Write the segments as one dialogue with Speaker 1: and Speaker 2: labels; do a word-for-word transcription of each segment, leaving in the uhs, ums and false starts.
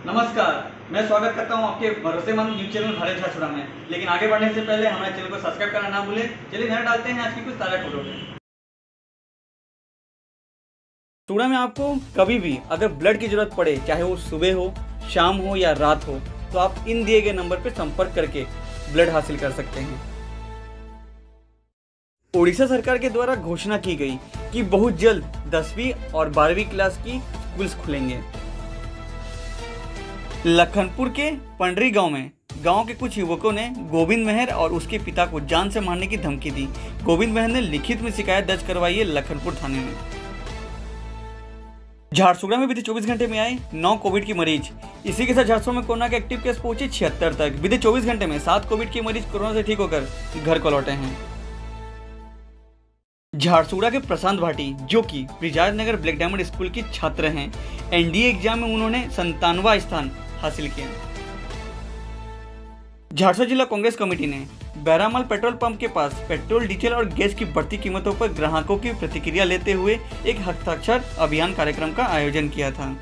Speaker 1: नमस्कार, मैं स्वागत करता हूं आपके भरोसेमंद न्यूज़ चैनल भारत झारसुगुड़ा में। लेकिन आगे बढ़ने से पहले हमारे चैनल को सब्सक्राइब करना ना भूलें। चलिए नजर डालते हैं आज की कुछ ताज़ा खबरों पे। झारसुगुड़ा में आपको कभी भी अगर ब्लड की जरूरत पड़े, चाहे वो सुबह हो, शाम हो या रात हो, तो आप इन दिए गए नंबर पर संपर्क करके ब्लड हासिल कर सकते हैं। ओडिशा सरकार के द्वारा घोषणा की गई कि बहुत जल्द दसवीं और बारहवीं क्लास की स्कूल्स खुलेंगे। लखनपुर के पंडरी गांव में गांव के कुछ युवकों ने गोविंद मेहर और उसके पिता को जान से मारने की धमकी दी। गोविंद मेहर ने लिखित में शिकायत दर्ज करवाई है लखनपुर थाने में। झारसुगुड़ा में बीते चौबीस घंटे में आए नौ कोविड की मरीज। इसी के साथ झारसुगुड़ा में कोरोना के एक्टिव केस पहुंचे छिहत्तर तक। बीते चौबीस घंटे में सात कोविड के मरीज कोरोना से ठीक होकर घर को लौटे हैं। झारसुगुड़ा के प्रशांत भाटी, जो कि Brajraj Nagar Black Diamond School के छात्र हैं, एनडीए एग्जाम में उन्होंने संतानवा स्थान हासिल किया। झारसुगुड़ा जिला कांग्रेस कमेटी ने बैरामाल पेट्रोल पंप के पास पेट्रोल, डीजल और गैस की बढ़ती कीमतों पर ग्राहकों की प्रतिक्रिया लेते हुए एक हस्ताक्षर अभियान कार्यक्रम का आयोजन किया था।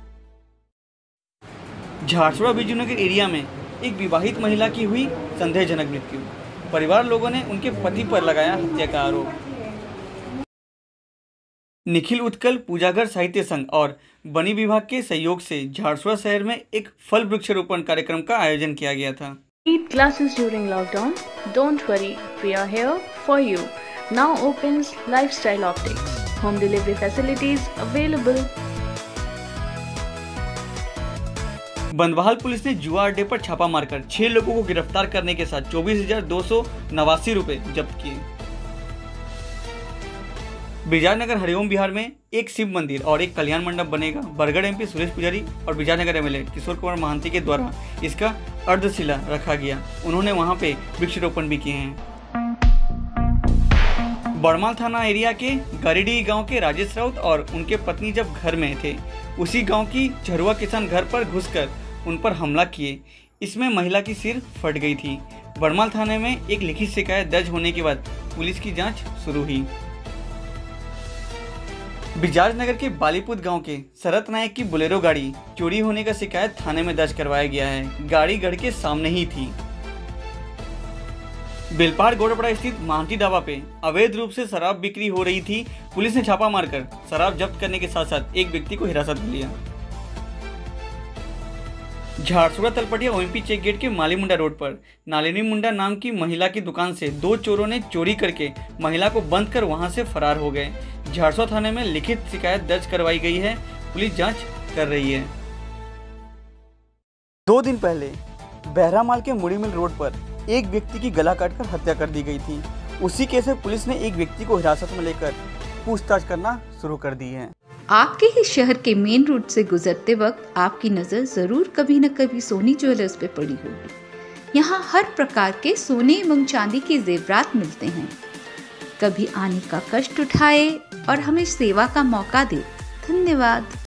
Speaker 1: झारसुगुड़ा बिजूनगर एरिया में एक विवाहित महिला की हुई संदेहजनक मृत्यु। परिवार लोगों ने उनके पति पर लगाया हत्या का आरोप। निखिल उत्कल पूजाघर साहित्य संघ और वनी विभाग के सहयोग से झारसुगुड़ा शहर में एक फल वृक्षारोपण कार्यक्रम का आयोजन किया गया था।
Speaker 2: Need classes during lockdown? Don't worry, we are here for you. Now opens Lifestyle Optics. Home delivery facilities available.
Speaker 1: बंदवाल पुलिस ने जुआ अड्डे पर छापा मारकर छह लोगों को गिरफ्तार करने के साथ चौबीस हजार दो सौ नवासी रुपए जब्त किए। ब्रिजाजनगर हरिओम बिहार में एक शिव मंदिर और एक कल्याण मंडप बनेगा। बरगढ़ एमपी सुरेश पुजारी और ब्रिजाजनगर एमएलए किशोर कुमार महांती के द्वारा इसका अर्धशिला रखा गया। उन्होंने वहां पे वृक्षारोपण भी किए हैं। बड़माल थाना एरिया के गारीडी गांव के राजेश राउत और उनके पत्नी जब घर में थे, उसी गांव की झरुआ किसान घर पर घुसकर उन पर हमला किए। इसमें महिला की सिर फट गई थी। बड़माल थाने में एक लिखित शिकायत दर्ज होने के बाद पुलिस की जाँच शुरू हुई। ब्रिजाजनगर के बालीपुत गांव के शरत नायक की बोलेरो गाड़ी चोरी होने का शिकायत थाने में दर्ज करवाया गया है। गाड़ी घर के सामने ही थी। बेलपहाड़ गोड़पड़ा स्थित महांती ढाबा पे अवैध रूप से शराब बिक्री हो रही थी। पुलिस ने छापा मारकर शराब जब्त करने के साथ साथ एक व्यक्ति को हिरासत में लिया। Jharsuguda Talpatia OMP check gate के माली मुंडा रोड पर नालिनी मुंडा नाम की महिला की दुकान से दो चोरों ने चोरी करके महिला को बंद कर वहां से फरार हो गए। झारसुगुड़ा थाने में लिखित शिकायत दर्ज करवाई गई है। पुलिस जांच कर रही है। दो दिन पहले बहरामाल के मुड़ी मिल रोड पर एक व्यक्ति की गला काटकर हत्या कर दी गई थी। उसी केस में पुलिस ने एक व्यक्ति को हिरासत में लेकर पूछताछ करना शुरू कर दी है।
Speaker 3: आपके ही शहर के मेन रोड से गुजरते वक्त आपकी नज़र ज़रूर कभी न कभी सोनी ज्वेलर्स पे पड़ी होगी। यहाँ हर प्रकार के सोने एवं चांदी के जेवरात मिलते हैं। कभी आने का कष्ट उठाए और हमें सेवा का मौका दे। धन्यवाद।